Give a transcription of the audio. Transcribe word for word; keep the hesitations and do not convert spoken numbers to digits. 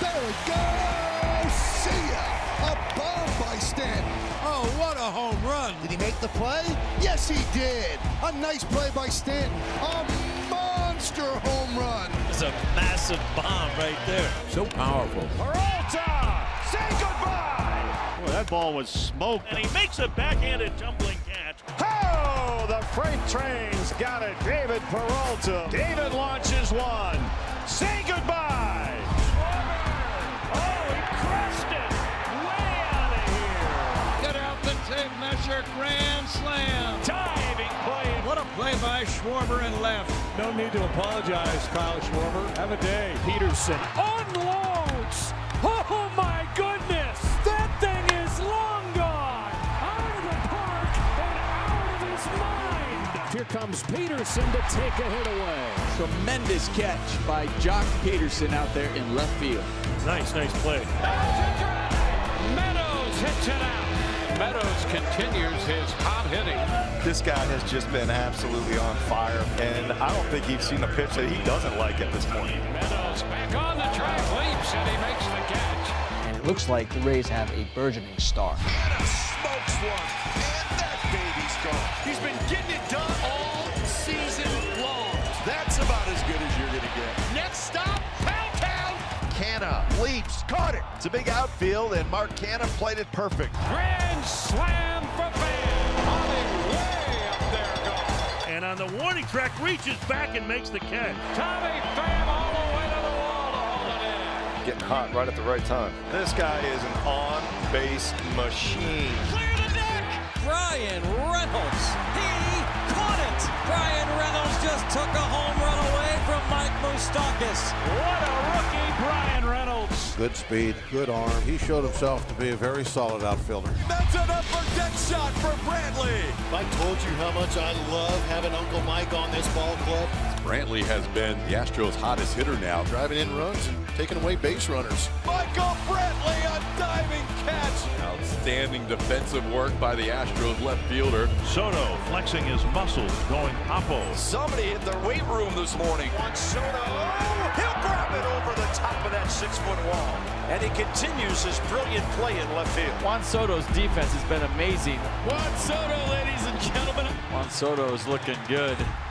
There we go. See ya. A bomb by Stanton. Oh, what a home run. Did he make the play? Yes, he did. A nice play by Stanton. A monster home run. It's a massive bomb right there. So powerful. Peralta, say goodbye. Boy, that ball was smoked. And he makes a backhanded tumbling catch. Oh, the freight train's got it. David Peralta. David launches one. Say goodbye. Oh, he crushed it. Way out of here. Get out the tape measure. Grand slam. Diving play. What a play by Schwarber and left. No need to apologize, Kyle Schwarber. Have a day. Peterson. Unloads. Oh my goodness. That thing is long gone. Out of the park and out of his mind. Here comes Peterson to take a hit away. Tremendous catch by Jock Peterson out there in left field. Nice, nice play. Meadows hits it out. Meadows continues his hot hitting. This guy has just been absolutely on fire, and I don't think he's seen a pitch that he doesn't like at this point. Meadows back on the track, leaps, and he makes the catch. And it looks like the Rays have a burgeoning star. And a smokes one. And that baby's gone. He's been getting it done all season long. That's about as good as you're going to get. Next stop, Poundtown. Canna leaps, caught it. It's a big outfield, and Mark Canna played it perfect. Grand slam for Van. Tommy way up there going. And on the warning track, reaches back and makes the catch. Tommy Pham all the way to the wall to hold it in. Getting hot right at the right time. This guy is an on-base machine. Clear the deck. Bryan Reynolds. He caught it. Bryan Reynolds just took a home run away from Mike Moustakas. What a rookie, Bryan Reynolds. Good speed, good arm. He showed himself to be a very solid outfielder. That's an upper deck shot for Brantley. If I told you how much I love having Uncle Mike on this ball club. Brantley has been the Astros' hottest hitter now, driving in runs and taking away base runners. Michael Brantley, a diving catch. Outstanding defensive work by the Astros left fielder. Soto flexing his muscles, going oppo. Somebody hit their weight room this morning. Juan Soto, he'll grab it over the top of that six-foot wall. And he continues his brilliant play in left field. Juan Soto's defense has been amazing. Juan Soto, ladies and gentlemen. Juan Soto is looking good.